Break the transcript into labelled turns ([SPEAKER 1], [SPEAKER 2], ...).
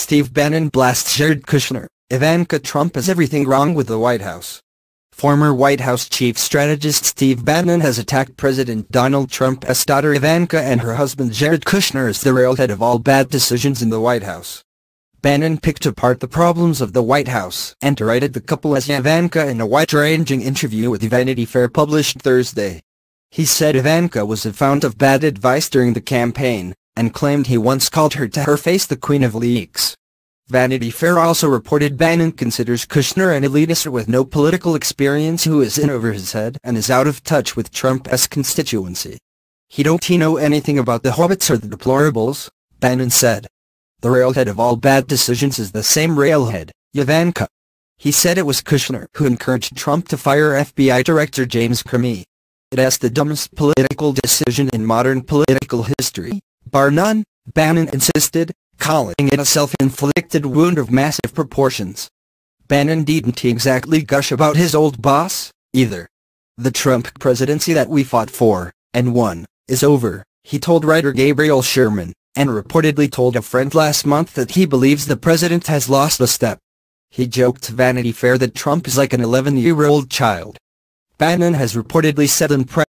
[SPEAKER 1] Steve Bannon blasts Jared Kushner. Ivanka Trump has everything wrong with the White House. Former White House chief strategist Steve Bannon has attacked President Donald Trump's daughter Ivanka and her husband Jared Kushner as the railhead of all bad decisions in the White House. Bannon picked apart the problems of the White House and derided the couple as Javanka in a wide-ranging interview with Vanity Fair published Thursday. He said Ivanka was a fount of bad advice during the campaign, and claimed he once called her to her face the Queen of Leaks. Vanity Fair also reported Bannon considers Kushner an elitist with no political experience who is in over his head and is out of touch with Trump's constituency. He don't know anything about the hobbits or the deplorables, Bannon said. The railhead of all bad decisions is the same railhead, Javanka. He said it was Kushner who encouraged Trump to fire FBI Director James Comey. It's the dumbest political decision in modern political history, bar none, Bannon insisted, calling it a self-inflicted wound of massive proportions. Bannon didn't exactly gush about his old boss, either. The Trump presidency that we fought for, and won, is over, he told writer Gabriel Sherman, and reportedly told a friend last month that he believes the president has lost a step. He joked to Vanity Fair that Trump is like an 11-year-old child. Bannon has reportedly said in press